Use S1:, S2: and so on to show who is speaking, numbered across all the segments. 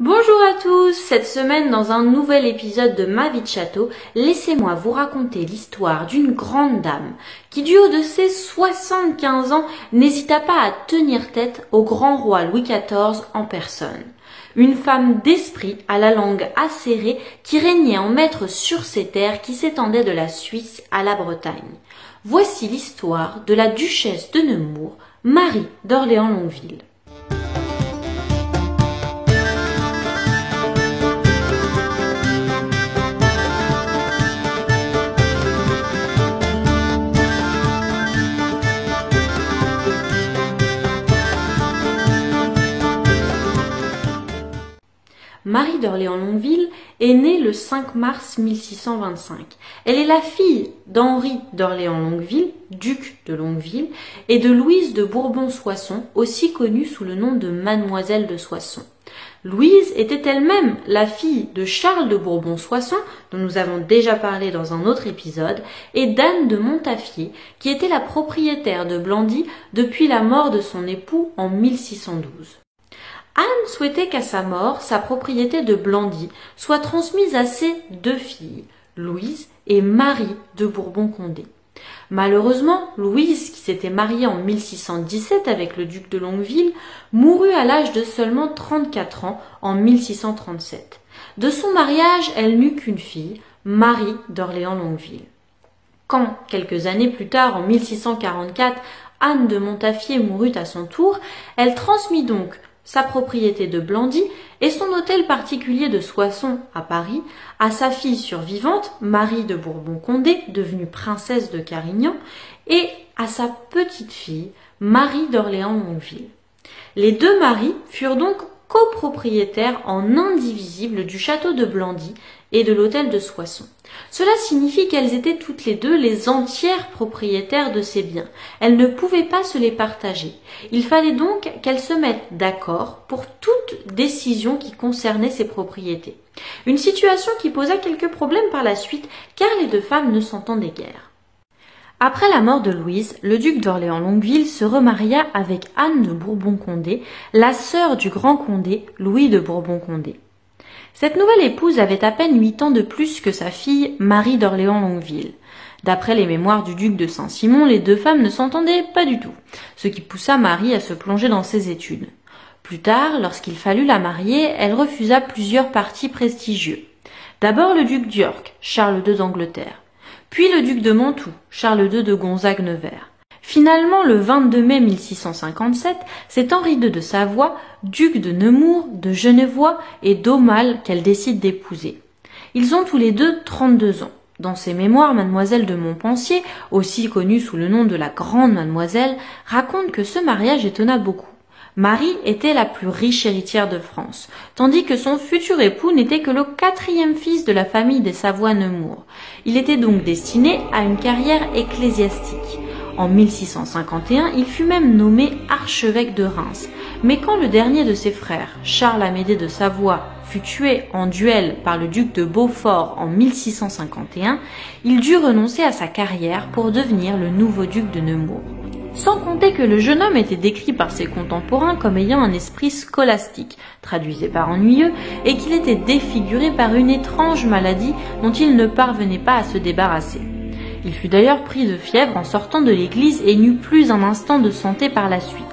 S1: Bonjour à tous, cette semaine dans un nouvel épisode de Ma vie de château, laissez-moi vous raconter l'histoire d'une grande dame qui du haut de ses 75 ans n'hésita pas à tenir tête au grand roi Louis XIV en personne. Une femme d'esprit à la langue acérée qui régnait en maître sur ces terres qui s'étendaient de la Suisse à la Bretagne. Voici l'histoire de la duchesse de Nemours, Marie d'Orléans-Longueville. Marie d'Orléans-Longueville est née le 5 mars 1625. Elle est la fille d'Henri d'Orléans-Longueville, duc de Longueville, et de Louise de Bourbon-Soissons, aussi connue sous le nom de Mademoiselle de Soissons. Louise était elle-même la fille de Charles de Bourbon-Soissons, dont nous avons déjà parlé dans un autre épisode, et d'Anne de Montafier, qui était la propriétaire de Blandy depuis la mort de son époux en 1612. Anne souhaitait qu'à sa mort, sa propriété de Blandy soit transmise à ses deux filles, Louise et Marie de Bourbon-Condé. Malheureusement, Louise, qui s'était mariée en 1617 avec le duc de Longueville, mourut à l'âge de seulement 34 ans en 1637. De son mariage, elle n'eut qu'une fille, Marie d'Orléans-Longueville. Quand, quelques années plus tard, en 1644, Anne de Montafier mourut à son tour, elle transmit donc sa propriété de Blandy et son hôtel particulier de Soissons à Paris à sa fille survivante, Marie de Bourbon-Condé, devenue princesse de Carignan, et à sa petite-fille, Marie d'Orléans-Longueville. Les deux maris furent donc copropriétaires en indivisible du château de Blandy et de l'hôtel de Soissons. Cela signifie qu'elles étaient toutes les deux les entières propriétaires de ces biens. Elles ne pouvaient pas se les partager. Il fallait donc qu'elles se mettent d'accord pour toute décision qui concernait ces propriétés. Une situation qui posa quelques problèmes par la suite, car les deux femmes ne s'entendaient guère. Après la mort de Louise, le duc d'Orléans-Longueville se remaria avec Anne de Bourbon-Condé, la sœur du grand Condé, Louis de Bourbon-Condé. Cette nouvelle épouse avait à peine 8 ans de plus que sa fille Marie d'Orléans-Longueville. D'après les mémoires du duc de Saint-Simon, les deux femmes ne s'entendaient pas du tout, ce qui poussa Marie à se plonger dans ses études. Plus tard, lorsqu'il fallut la marier, elle refusa plusieurs partis prestigieux. D'abord le duc d'York, Charles II d'Angleterre, puis le duc de Mantoue, Charles II de Gonzague-Nevers. Finalement, le 22 mai 1657, c'est Henri II de Savoie, duc de Nemours, de Genevois et d'Aumale qu'elle décide d'épouser. Ils ont tous les deux 32 ans. Dans ses mémoires, Mademoiselle de Montpensier, aussi connue sous le nom de la Grande Mademoiselle, raconte que ce mariage étonna beaucoup. Marie était la plus riche héritière de France, tandis que son futur époux n'était que le 4e fils de la famille des Savoie-Nemours. Il était donc destiné à une carrière ecclésiastique. En 1651, il fut même nommé archevêque de Reims. Mais quand le dernier de ses frères, Charles-Amédée de Savoie, fut tué en duel par le duc de Beaufort en 1651, il dut renoncer à sa carrière pour devenir le nouveau duc de Nemours. Sans compter que le jeune homme était décrit par ses contemporains comme ayant un esprit scolastique, traduisez par ennuyeux, et qu'il était défiguré par une étrange maladie dont il ne parvenait pas à se débarrasser. Il fut d'ailleurs pris de fièvre en sortant de l'église et n'eut plus un instant de santé par la suite.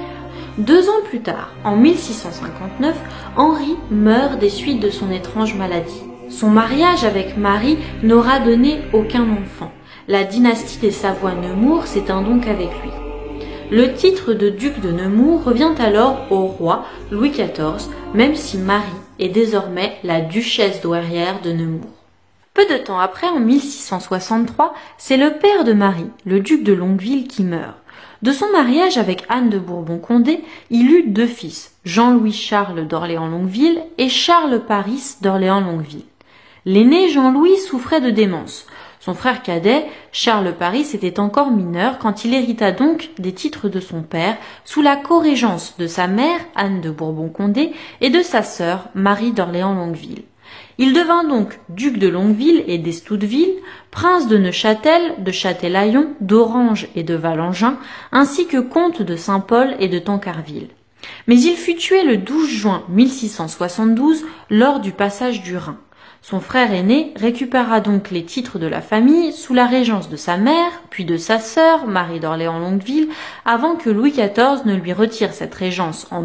S1: 2 ans plus tard, en 1659, Henri meurt des suites de son étrange maladie. Son mariage avec Marie n'aura donné aucun enfant. La dynastie des Savoie-Nemours s'éteint donc avec lui. Le titre de duc de Nemours revient alors au roi Louis XIV, même si Marie est désormais la duchesse douairière de Nemours. Peu de temps après, en 1663, c'est le père de Marie, le duc de Longueville, qui meurt. De son mariage avec Anne de Bourbon-Condé, il eut 2 fils, Jean-Louis-Charles d'Orléans-Longueville et Charles Paris d'Orléans-Longueville. L'aîné Jean-Louis souffrait de démence. Son frère cadet, Charles Paris, était encore mineur quand il hérita donc des titres de son père sous la corégence de sa mère, Anne de Bourbon-Condé, et de sa sœur, Marie d'Orléans-Longueville. Il devint donc duc de Longueville et d'Estouteville, prince de Neuchâtel, de Châtelaillon, d'Orange et de Valangin, ainsi que comte de Saint-Paul et de Tancarville. Mais il fut tué le 12 juin 1672 lors du passage du Rhin. Son frère aîné récupéra donc les titres de la famille sous la régence de sa mère, puis de sa sœur, Marie d'Orléans-Longueville, avant que Louis XIV ne lui retire cette régence en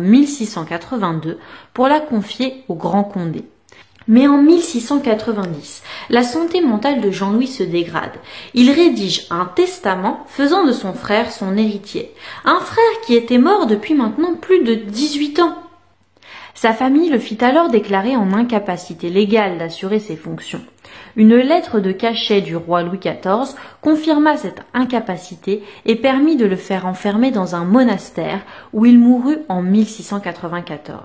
S1: 1682 pour la confier au Grand Condé. Mais en 1690, la santé mentale de Jean-Louis se dégrade. Il rédige un testament faisant de son frère son héritier. Un frère qui était mort depuis maintenant plus de 18 ans. Sa famille le fit alors déclarer en incapacité légale d'assurer ses fonctions. Une lettre de cachet du roi Louis XIV confirma cette incapacité et permit de le faire enfermer dans un monastère où il mourut en 1694.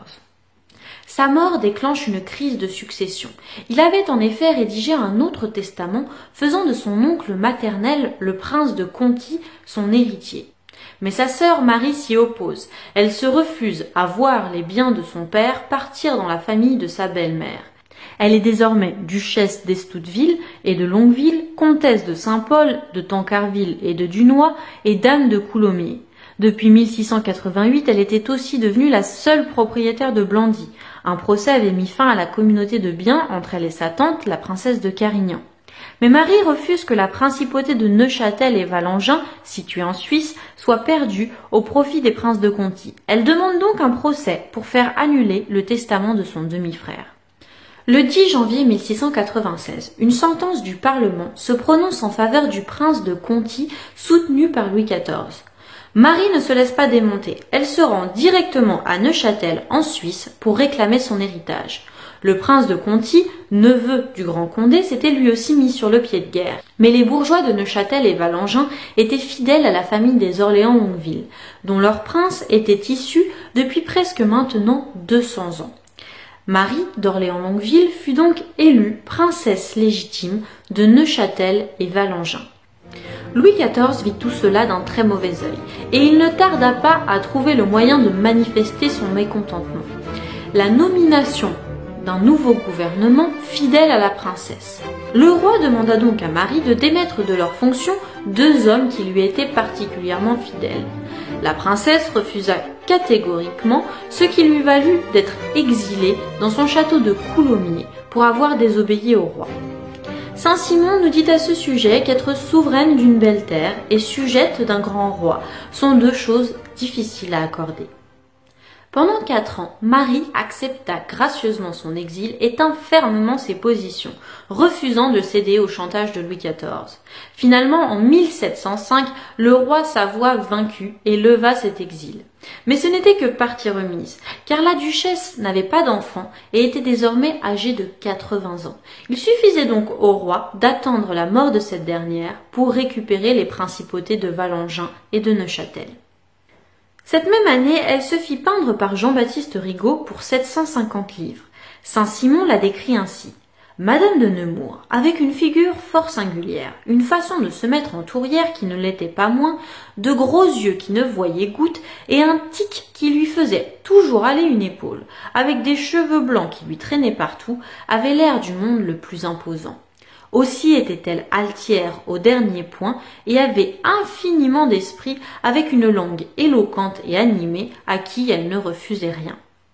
S1: Sa mort déclenche une crise de succession. Il avait en effet rédigé un autre testament faisant de son oncle maternel, le prince de Conti, son héritier. Mais sa sœur Marie s'y oppose. Elle se refuse à voir les biens de son père partir dans la famille de sa belle-mère. Elle est désormais duchesse d'Estouteville et de Longueville, comtesse de Saint-Paul, de Tancarville et de Dunois et dame de Coulommiers. Depuis 1688, elle était aussi devenue la seule propriétaire de Blandy. Un procès avait mis fin à la communauté de biens entre elle et sa tante, la princesse de Carignan. Mais Marie refuse que la principauté de Neuchâtel et Valangin, située en Suisse, soit perdue au profit des princes de Conti. Elle demande donc un procès pour faire annuler le testament de son demi-frère. Le 10 janvier 1696, une sentence du Parlement se prononce en faveur du prince de Conti, soutenu par Louis XIV. Marie ne se laisse pas démonter. Elle se rend directement à Neuchâtel, en Suisse, pour réclamer son héritage. Le prince de Conti, neveu du Grand Condé, s'était lui aussi mis sur le pied de guerre. Mais les bourgeois de Neuchâtel et Valangin étaient fidèles à la famille des Orléans-Longueville, dont leur prince était issu depuis presque maintenant 200 ans. Marie d'Orléans-Longueville fut donc élue princesse légitime de Neuchâtel et Valangin. Louis XIV vit tout cela d'un très mauvais œil, et il ne tarda pas à trouver le moyen de manifester son mécontentement. La nomination d'un nouveau gouvernement fidèle à la princesse. Le roi demanda donc à Marie de démettre de leurs fonctions 2 hommes qui lui étaient particulièrement fidèles. La princesse refusa catégoriquement, ce qui lui valut d'être exilée dans son château de Coulommiers pour avoir désobéi au roi. Saint-Simon nous dit à ce sujet qu'être souveraine d'une belle terre et sujette d'un grand roi sont 2 choses difficiles à accorder. Pendant 4 ans, Marie accepta gracieusement son exil et tint fermement ses positions, refusant de céder au chantage de Louis XIV. Finalement, en 1705, le roi Savoie vaincu et leva cet exil. Mais ce n'était que partie remise, car la duchesse n'avait pas d'enfant et était désormais âgée de 80 ans. Il suffisait donc au roi d'attendre la mort de cette dernière pour récupérer les principautés de Valangin et de Neuchâtel. Cette même année, elle se fit peindre par Jean-Baptiste Rigaud pour 750 livres. Saint-Simon la décrit ainsi. Madame de Nemours, avec une figure fort singulière, une façon de se mettre en tourière qui ne l'était pas moins, de gros yeux qui ne voyaient goutte, et un tic qui lui faisait toujours aller une épaule, avec des cheveux blancs qui lui traînaient partout, avait l'air du monde le plus imposant. Aussi était-elle altière au dernier point et avait infiniment d'esprit avec une langue éloquente et animée à qui elle ne refusait rien.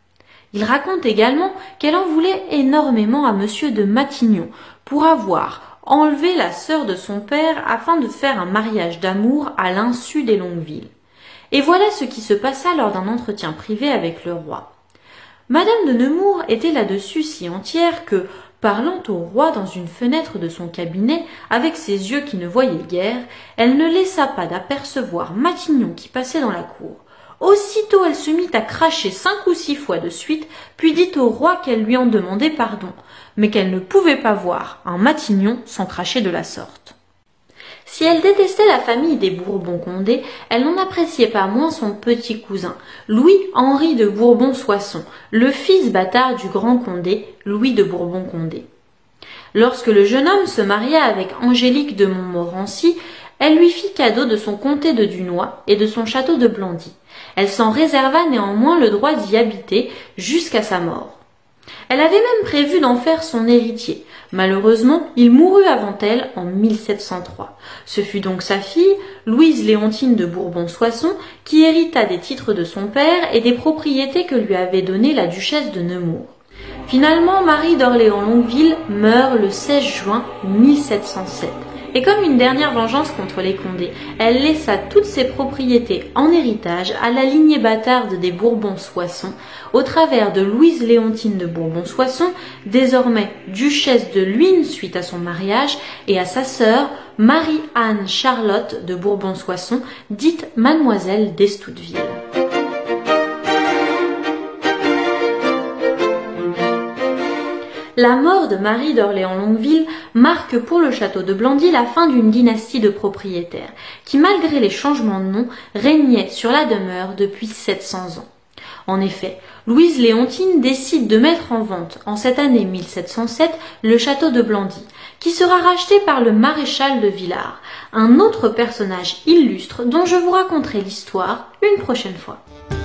S1: Il raconte également qu'elle en voulait énormément à monsieur de Matignon pour avoir enlevé la sœur de son père afin de faire un mariage d'amour à l'insu des Longueville. Et voilà ce qui se passa lors d'un entretien privé avec le roi. Madame de Nemours était là-dessus si entière que, parlant au roi dans une fenêtre de son cabinet, avec ses yeux qui ne voyaient guère, elle ne laissa pas d'apercevoir Matignon qui passait dans la cour. Aussitôt elle se mit à cracher 5 ou 6 fois de suite, puis dit au roi qu'elle lui en demandait pardon, mais qu'elle ne pouvait pas voir un Matignon sans cracher de la sorte. Si elle détestait la famille des Bourbon-Condé, elle n'en appréciait pas moins son petit cousin, Louis-Henri de Bourbon-Soissons, le fils bâtard du grand Condé, Louis de Bourbon-Condé. Lorsque le jeune homme se maria avec Angélique de Montmorency, elle lui fit cadeau de son comté de Dunois et de son château de Blandy. Elle s'en réserva néanmoins le droit d'y habiter jusqu'à sa mort. Elle avait même prévu d'en faire son héritier. Malheureusement, il mourut avant elle en 1703. Ce fut donc sa fille, Louise Léontine de Bourbon-Soissons, qui hérita des titres de son père et des propriétés que lui avait données la duchesse de Nemours. Finalement, Marie d'Orléans-Longueville meurt le 16 juin 1707. Et comme une dernière vengeance contre les Condé, elle laissa toutes ses propriétés en héritage à la lignée bâtarde des Bourbon-Soissons, au travers de Louise Léontine de Bourbon-Soissons, désormais duchesse de Luynes suite à son mariage, et à sa sœur, Marie-Anne Charlotte de Bourbon-Soissons, dite Mademoiselle d'Estouteville. La mort de Marie d'Orléans-Longueville marque pour le château de Blandy la fin d'une dynastie de propriétaires qui, malgré les changements de nom, régnait sur la demeure depuis 700 ans. En effet, Louise Léontine décide de mettre en vente en cette année 1707 le château de Blandy, qui sera racheté par le maréchal de Villars, un autre personnage illustre dont je vous raconterai l'histoire une prochaine fois.